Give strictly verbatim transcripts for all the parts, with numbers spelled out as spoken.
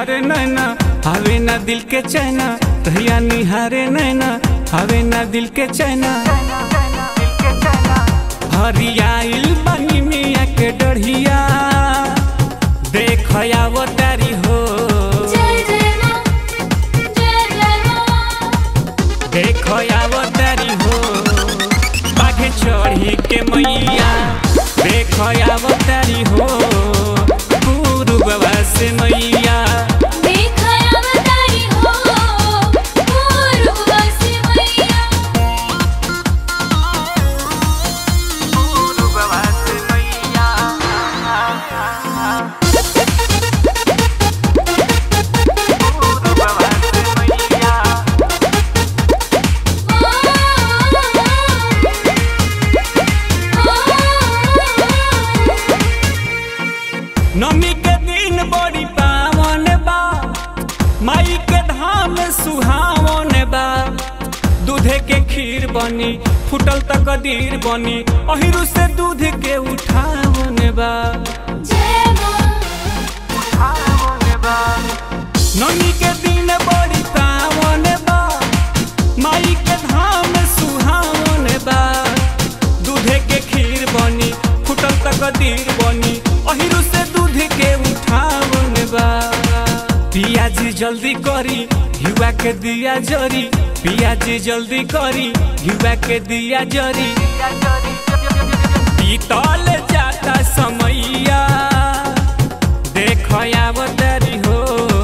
निहारे नैना हवे ना दिल के चैना, रहिया निहारे नैना हवे ना दिल के चैना। हरियाइल बनी मिया के डढ़िया देखया वो तारी हो, देखया वो तारी हो। बाघे चढ़ी के मैया देखया वो तारी हो, पूर्ववा से मैया नमी के दिन बड़ी पावन बा, माई के धाम सुहावन बा। दूधे के खीर बनी फुटल तक कदीर बनी, अहिरु से दूध के उठावन बा। नमी के दिन बड़ी पावन बा, माई के धाम सुहावन बा। दूधे के खीर बनी फुटल तक कदीर बनी, अहिरु से दूध के उठावन बा। पिया जी जल्दी करी युवा के दिया जरी, पिया जी जल्दी करी युवा के दिया जरी। बीतल जाता समैया देखया वो तारी हो,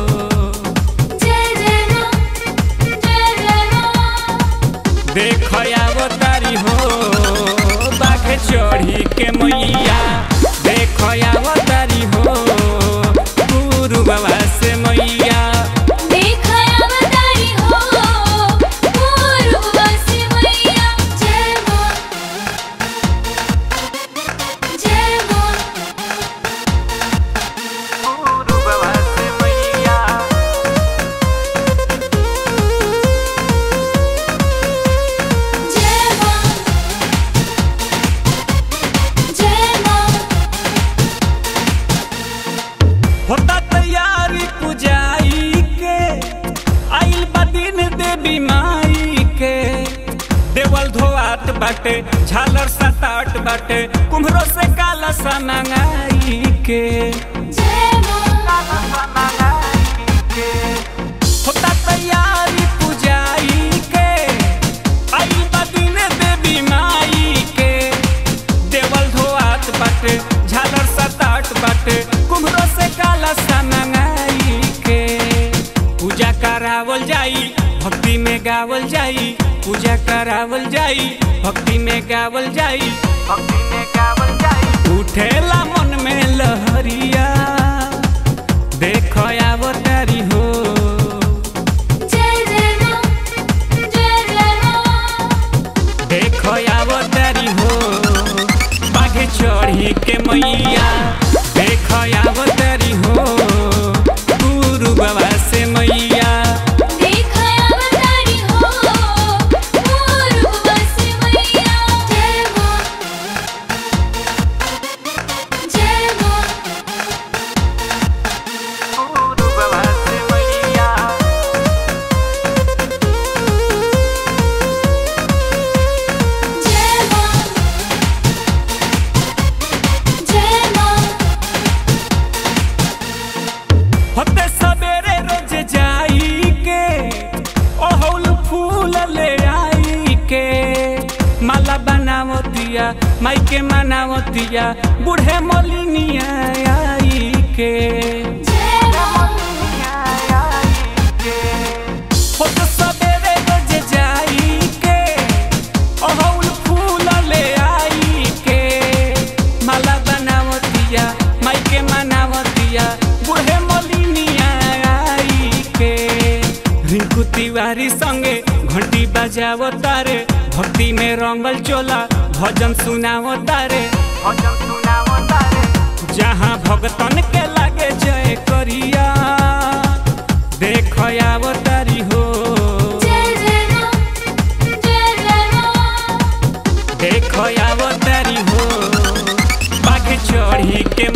देखया वो तारी हो। बाघे चढ़ी के मैया देखया वो तारी हो, पूर्ववा से मैया देखया वो तारी हो, पूर्ववा से मैया। जय मां जय मां पूर्ववा से मैया। जय मां जय मां। होता तैयारी पुजाई के, आइल बा दिन देवी माई के। देवल धोआत बाटे झालर सताट बाटे, कुम्हरो से काला सा मंगाई के। जय मां होता तैयारी पुजाई के, आइल बा दिन देवी माई के। देवल धोआत बाटे झालर सताट बाटे, कुम्हरो से काला सा मंगाई के। पूजा करावल जाई भक्ति में गावल जाई, पूजा करावल जाई भक्ति में गावल जाई, भक्ति में गावल जाई। उठेला मन में लहरिया देखया वो तारी हो, जय जय मां जय जय मां। देखया वो तारी हो। बाघे चढ़ी के मैया देखया वो तारी हो, पूर्ववा से मैया देखया वो तारी हो, पूर्ववा से मैया। जय मां जय मां पूर्ववा से मैया। जय मां जय मां। होते सवेरे रोज जाई के, ओहुल फूल ले आई के। माला बनावतिया माई के मनावतिया, बूढ़े मोलिनिया आई के। जय मां होते सवेरे रोज जाई के, ओहुल फूल ले आई के। माला बनावतिया माई के मनावतिया, बूढ़े मोलिनिया आई के। रिंकू तिवारी संगे घंटी बजावो तारे, भक्ति में रंगल चोला भजन सुनावो तारे, भजन सुनावो तारे। जहाँ भगतन के लागे जय करिया देखया वो तारी हो, जय जय मां जय जय मां। देखया वो तारी हो। बाघे चढ़ी के